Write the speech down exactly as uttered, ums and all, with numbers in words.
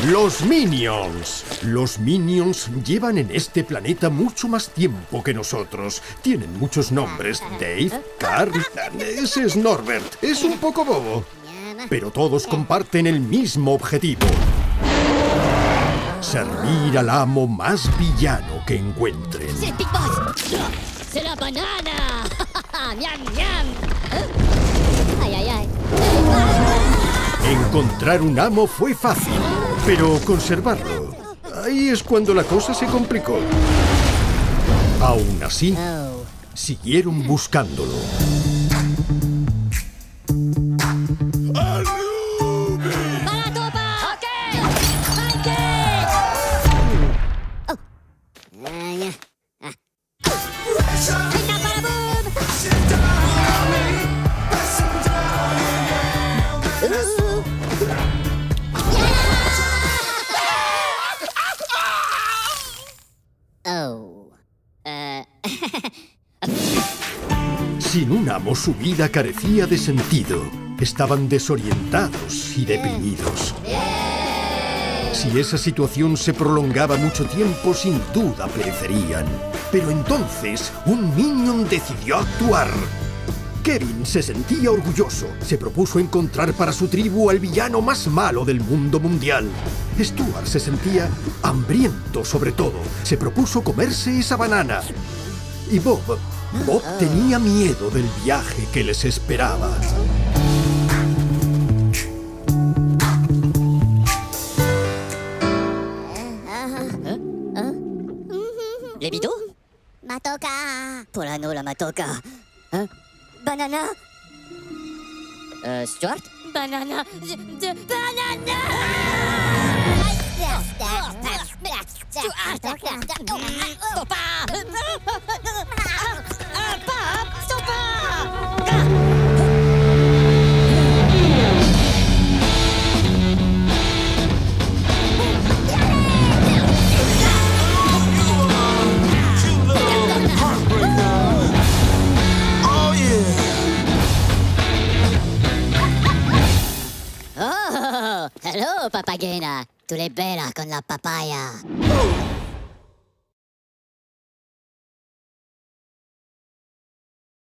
Los Minions. Los Minions llevan en este planeta mucho más tiempo que nosotros. Tienen muchos nombres. Dave, Carl, ese es Norbert. Es un poco bobo. Pero todos comparten el mismo objetivo. Servir al amo más villano que encuentren. C'est Big Boss. C'est la banana. Miam, miam. Ay, ay, ay. Encontrar un amo fue fácil, pero conservarlo, ahí es cuando la cosa se complicó. Aún así, siguieron buscándolo. Oh. Uh. Sin un amo, su vida carecía de sentido. Estaban desorientados y deprimidos. Si esa situación se prolongaba mucho tiempo, sin duda perecerían. Pero entonces, un Minion decidió actuar. Kevin se sentía orgulloso. Se propuso encontrar para su tribu al villano más malo del mundo mundial. Stuart se sentía hambriento sobre todo. Se propuso comerse esa banana. Y Bob, Bob tenía miedo del viaje que les esperaba. Les bidous? Matoka. Polano la matoka. Hein? Banana? Euh, Stuart? Banana. De, de banana! Stop pas! Pap, stop pas! Oh, hello, papagena. Tu l'es bella con la papaya.